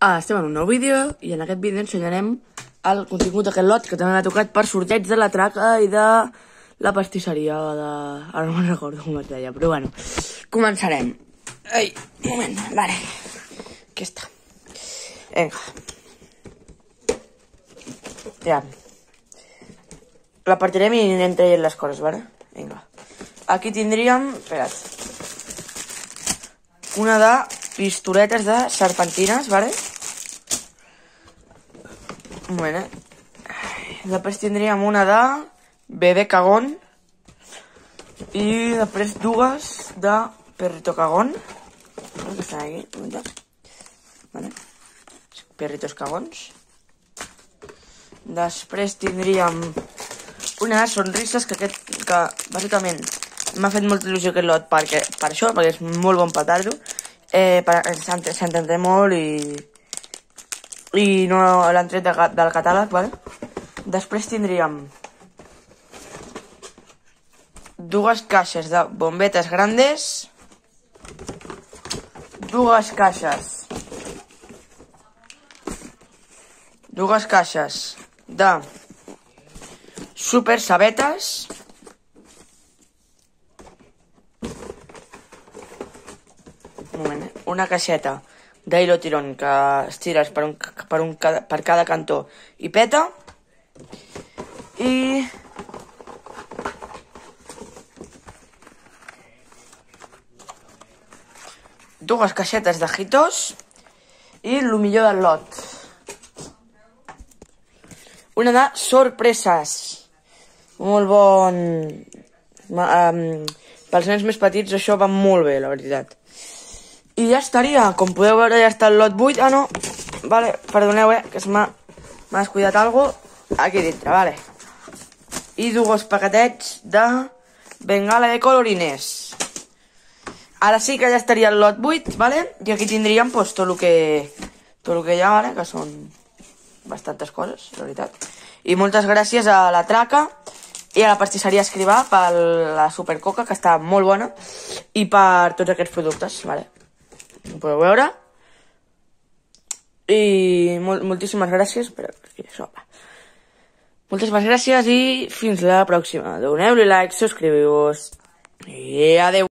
Estem en un nou vídeo i en aquest vídeo ensenyarem el contingut d'aquest lot que també m'ha tocat per sorteig de la traca i de la pastisseria de... Ara no me'n recordo com es deia, però bueno, començarem. Ai, un moment, vale. Aquí està. Vinga. Ja. La partirem i anem traient les coses, vale? Vinga. Aquí tindríem... Espera't. Una de pistoletes de serpentines, vale? Un moment, Després tindríem una de bebé cagón i després dues de perrito cagón, que estan aquí, vale? Perritos cagons. Després tindríem una de sonrises que bàsicament m'ha fet molta il·lusió aquest lot per això, perquè és molt bon petardo, s'entén molt i no l'han tret del catàleg, vale? Després tindríem dues caixes de bombetes grandes, dues caixes de super sabetes, una caixeta d'hilo tirón que estires per cada cantó i peta, i dues caixetes de Jitos i el millor del lot, una de sorpreses, molt bon. Pels nens més petits això va molt bé, la veritat. I ja estaria, com podeu veure ja està el lot 8, no, vale, perdoneu, que m'ha descuidat algo, aquí dintre, vale. I dos paquetets de bengala de colorines. Ara sí que ja estaria el lot 8, vale, i aquí tindríem pues tot el que hi ha, vale, que són bastantes coses, la veritat. I moltes gràcies a la traca i a la pastisseria Escrivà per la supercoca, que està molt bona, i per tots aquests productes, vale. Ho podeu veure. I moltíssimes gràcies per això. Moltíssimes gràcies i fins la pròxima. Doneu-li like, subscriviu-vos i adeu.